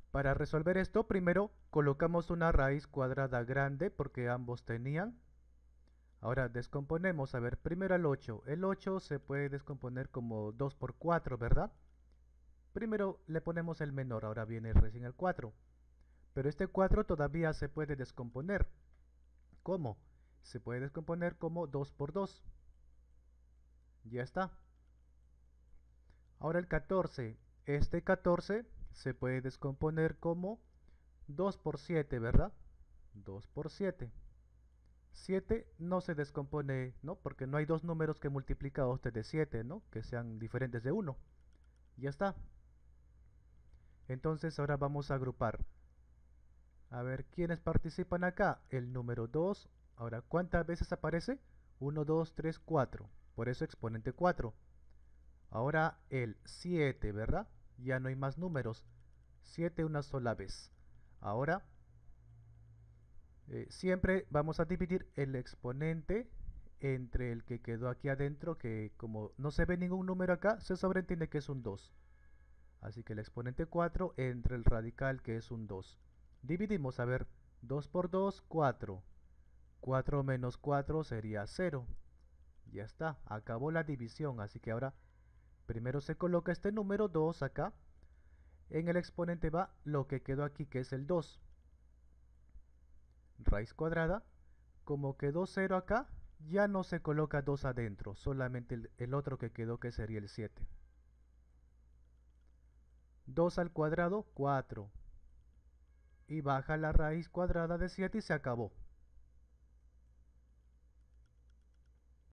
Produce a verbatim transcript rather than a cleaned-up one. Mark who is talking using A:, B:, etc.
A: Para resolver esto, primero colocamos una raíz cuadrada grande porque ambos tenían. Ahora descomponemos, a ver, primero el ocho. El ocho se puede descomponer como dos por cuatro, ¿verdad? Primero le ponemos el menor, ahora viene recién el cuatro. Pero este cuatro todavía se puede descomponer. ¿Cómo? Se puede descomponer como dos por dos. Ya está. Ahora el catorce. Este catorce se puede descomponer como dos por siete, ¿verdad? dos por siete. siete no se descompone, ¿no? Porque no hay dos números que multiplicados de siete, ¿no? Que sean diferentes de uno. Ya está. Entonces ahora vamos a agrupar. A ver, ¿quiénes participan acá? El número dos. Ahora, ¿cuántas veces aparece? uno, dos, tres, cuatro. Por eso exponente cuatro. Ahora el siete, ¿verdad? Ya no hay más números. siete una sola vez. Ahora, eh, siempre vamos a dividir el exponente entre el que quedó aquí adentro, que como no se ve ningún número acá, se sobreentiende que es un dos. Así que el exponente cuatro entre el radical, que es un dos. Dividimos, a ver, dos por dos, cuatro. cuatro menos cuatro sería cero. Ya está, acabó la división, así que ahora primero se coloca este número dos acá. En el exponente va lo que quedó aquí, que es el dos. Raíz cuadrada. Como quedó cero acá, ya no se coloca dos adentro, solamente el, el otro que quedó, que sería el siete. dos al cuadrado, cuatro. Y baja la raíz cuadrada de siete y se acabó.